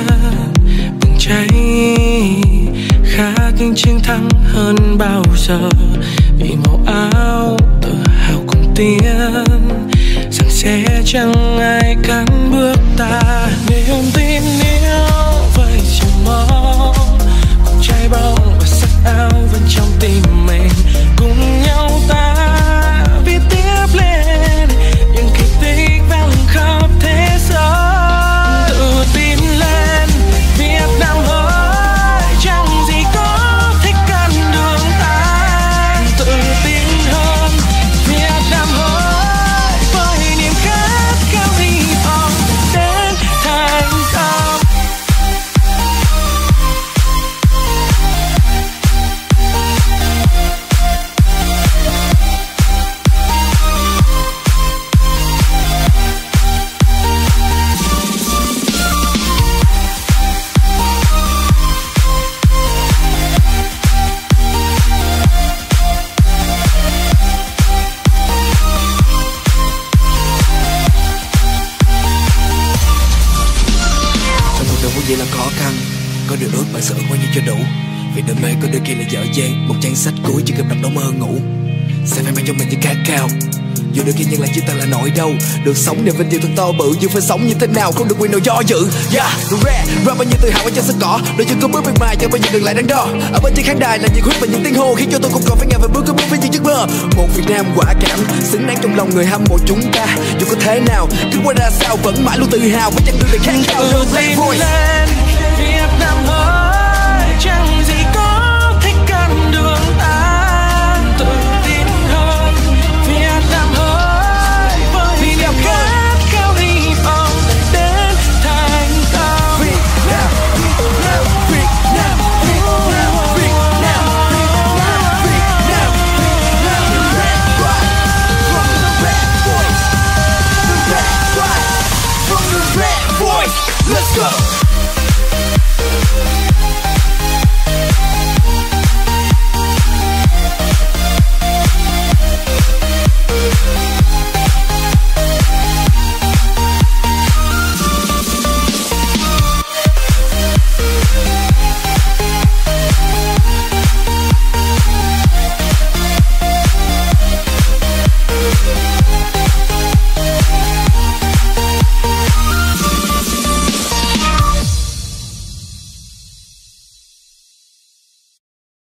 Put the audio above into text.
bừng cháy, khát những chiến thắng hơn bao giờ. Vì màu áo tự hào cùng tiến, rằng sẽ chẳng ai cản bước ta. Niềm tin yêu với chiều mong, cùng trái bóng và sắc áo vẫn trong tim mình. Cùng nhau ta viết tiếp lên những kỳ tích vang khắp thế giới. Tự tin lên Việt Nam ơi, chẳng gì có thể cản đường ta. Tự tin hơn Việt Nam ơi, với niềm khát khao hy vọng đến thành công. Vậy là khó khăn, có điều ước bạn sẽ ước bao nhiêu cho đủ. Vì đam mê có đôi khi là dở dang, một trang sách cuối chỉ cần đọc đó mơ ngủ. Sẽ phải mang cho mình những khát khao, dù đôi khi nhân là chỉ ta là nỗi đau. Được sống niềm vinh dự thật to bự, nhưng phải sống như thế nào không được quyền nào do dự. Đồ rap bao nhiêu tự hào ở trên sân cỏ, đôi chân cứ bước bên ngoài chẳng bao giờ dừng lại đắn đo. Ở bên trên khán đài là nhiệt huyết và những tiếng hô khiến cho tôi không còn phải ngại và bước cứ bước với những giấc mơ. Một Việt Nam quả cảm xứng đáng trong lòng người hâm mộ chúng ta. Dù có thế nào, cứ qua ra sao vẫn mãi luôn tự hào với chặng đường đầy khát khao.